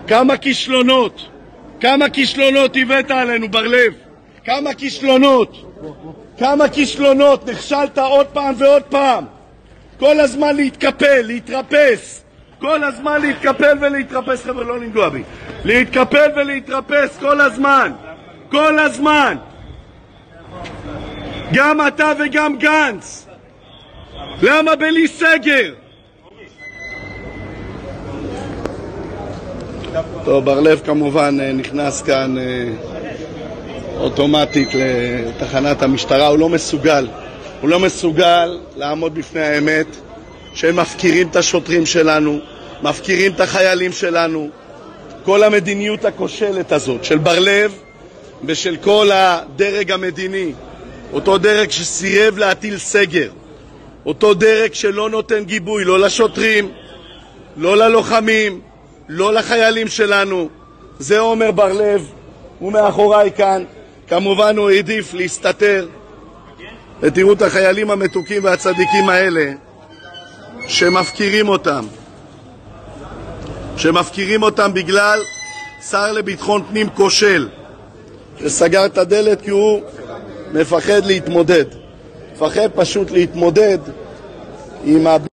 כמה כישלונות הבאת עלינו, בר לב. כמה כישלונות, נכשלת עוד פעם ועוד פעם. כל הזמן להתרפס. כל הזמן להתקפל ולהתרפס, חבר'ה, לא לנגוע בי. להתקפל ולהתרפס כל הזמן. גם אתה וגם גנץ. למה בלי סגר? טוב, בר לב כמובן נכנס כאן אוטומטית לתחנת המשטרה. הוא לא מסוגל לעמוד בפני האמת שהם מפקירים את השוטרים שלנו, מפקירים את החיילים שלנו. כל המדיניות הכושלת הזאת של בר לב ושל כל הדרג המדיני, אותו דרג שסירב להטיל סגר, אותו דרג שלא נותן גיבוי לא לשוטרים, לא ללוחמים, לא לחיילים שלנו, זה עומר בר לב. הוא מאחוריי כאן. כמובן הוא העדיף להסתתר. ותראו את החיילים המתוקים והצדיקים האלה שמפקירים אותם בגלל שר לביטחון פנים כושל שסגר את הדלת כי הוא מפחד פשוט להתמודד עם